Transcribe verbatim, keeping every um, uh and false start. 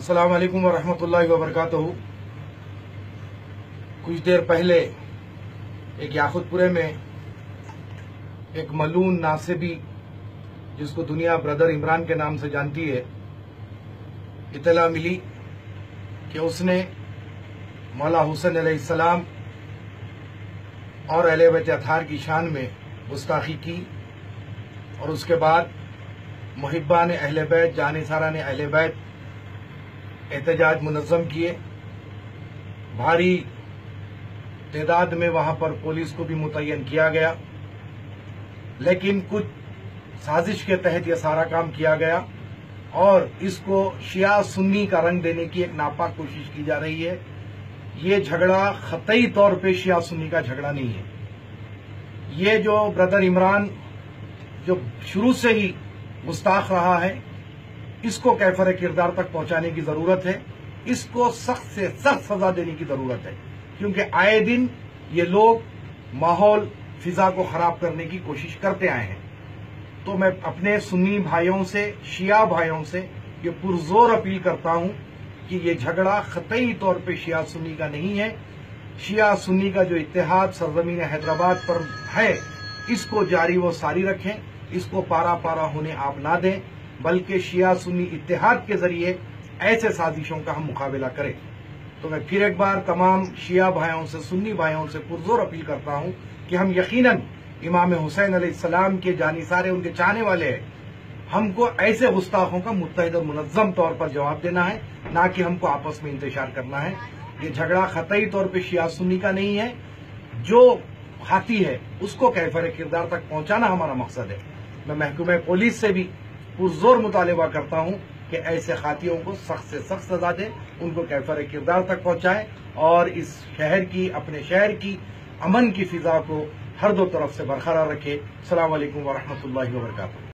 अस्सलाम वालेकुम वरहमतुल्लाहि वबरकातुहू। कुछ देर पहले एक याकुतपुरे में एक मलून नासिबी जिसको दुनिया ब्रदर इमरान के नाम से जानती है, इतला मिली कि उसने मौला हुसैन अलैहिस्सलाम और अहले बैत अतहार की शान में गुस्ताखी की और उसके बाद मुहिब्बान अहले बैत जानिसारान अहले बैत एहतजाज मुनज़्ज़म किए। भारी तादाद में वहां पर पुलिस को भी मुतय्यन किया गया, लेकिन कुछ साजिश के तहत यह सारा काम किया गया और इसको शिया सुन्नी का रंग देने की एक नापाक कोशिश की जा रही है। ये झगड़ा ख़तई तौर पे शिया सुन्नी का झगड़ा नहीं है। ये जो ब्रदर इमरान जो शुरू से ही गुस्ताख रहा है, इसको कैफर किरदार तक पहुंचाने की जरूरत है। इसको सख्त से सख्त सजा देने की जरूरत है, क्योंकि आए दिन ये लोग माहौल फिजा को खराब करने की कोशिश करते आए हैं। तो मैं अपने सुन्नी भाइयों से, शिया भाइयों से ये पुरजोर अपील करता हूं कि ये झगड़ा ख़तई तौर पे शिया सुन्नी का नहीं है। शिया सुन्नी का जो इत्तेहाद सरजमीन हैदराबाद पर है, इसको जारी व सारी रखें, इसको पारा पारा होने आप ना दें, बल्कि शिया सुन्नी इत्तेहाद के जरिए ऐसे साजिशों का हम मुकाबला करें। तो मैं फिर एक बार तमाम शिया भाइयों से, सुन्नी भाइयों से पुरजोर अपील करता हूं कि हम यकीनन इमाम हुसैन अलैहिस्सलाम के जानिसारे, उनके चाहने वाले हैं। हमको ऐसे गुस्ताखों का मुत्तहिद और मुनज़्ज़म तौर पर जवाब देना है, ना कि हमको आपस में इंतशार करना है। ये झगड़ा ख़तई तौर पर शिया सुन्नी का नहीं है। जो खाती है उसको कैफर किरदार तक पहुंचाना हमारा मकसद है। मैं महकमे पुलिस से भी पुरजोर मुतालिबा करता हूं कि ऐसे खातियों को सख्त से सख्त सजा दे, उनको कैफर किरदार तक पहुंचाए और इस शहर की, अपने शहर की अमन की फिजा को हर दो तरफ से बरकरार रखे। अस्सलाम वालेकुम वरहमतुल्लाहि वबरकातुहू।